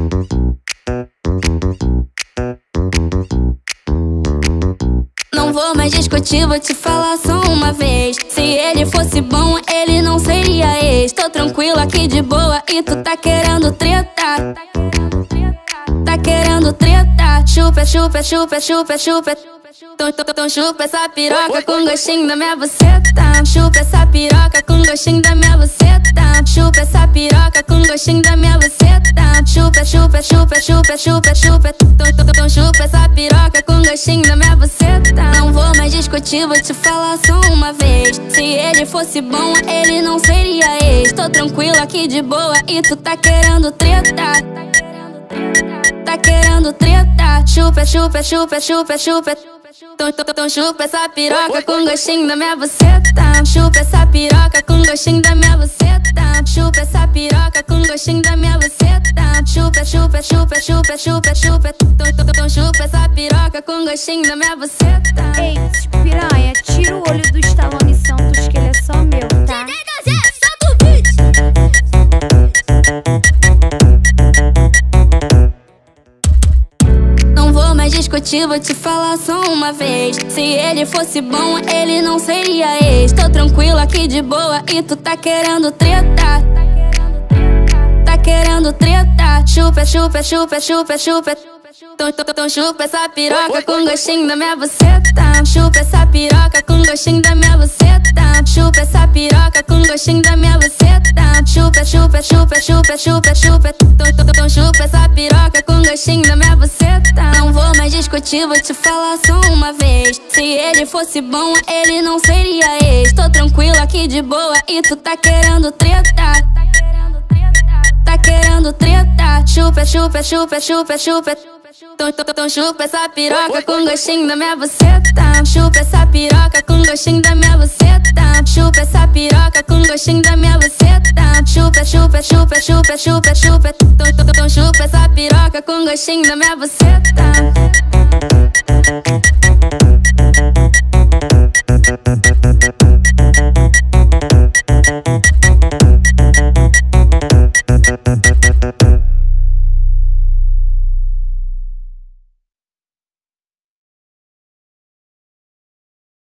Não vou mais discutir, vou te falar só uma vez. Se ele fosse bom, ele não seria ex. Tô tranquilo aqui de boa e tu tá querendo treta. Tá querendo treta. Chupa, chupa, chupa, chupa, chupa. Então chupa essa piroca com gostinho da minha buceta. Chupa essa piroca com gostinho da minha buceta. Chupa essa piroca com gostinho da minha buceta. Chupa, chupa, chupa, chupa, chupa, chupa. Então chupa essa piroca com gostinho da minha buceta. Não vou mais discutir, vou te falar só uma vez. Se ele fosse bom, ele não seria ex. Tô tranquilo aqui de boa e tu tá querendo treta. Tá querendo treta. Chupa, chupa, chupa, chupa, chupa. Então chupa essa piroca com gostinho da minha buceta. Chupa essa piroca com gostinho da minha buceta. Chupa essa piroca com gostinho da minha buceta. Chupa, chupa, chupa, chupa, chupa, chupa. Então chupa essa piroca com gostinho da minha buceta. Ei, piranha, tira o olho do Stallone Santos que ele é só meu, tá? Não vou mais discutir, vou te falar só uma vez. Se ele fosse bom, ele não seria ex. Tô tranquilo aqui de boa e tu tá querendo treta. Tá querendo treta. Chupa, chupa, chupa, chupa, chupa. Então chupa essa piroca com gostinho da minha buceta. Chupa essa piroca com gostinho da minha buceta. Chupa essa piroca com gostinho da minha buceta. Chupa, chupa, chupa, chupa, chupa, chupa. Então chupa essa piroca com gostinho da minha buceta. Não vou mais discutir, vou te falar só uma vez. Se ele fosse bom, ele não seria ex. Tô tranquilo aqui de boa e tu tá querendo treta. Tá querendo treta. Chupa, chupa, chupa, chupa, chupa. Então chupa essa piroca com gostinho da minha buceta. Chupa essa piroca com gostinho da minha buceta. Chupa essa piroca com gostinho da minha buceta. Chupa, chupa, chupa, chupa, chupa, chupa. Então chupa essa piroca com gostinho da minha buceta.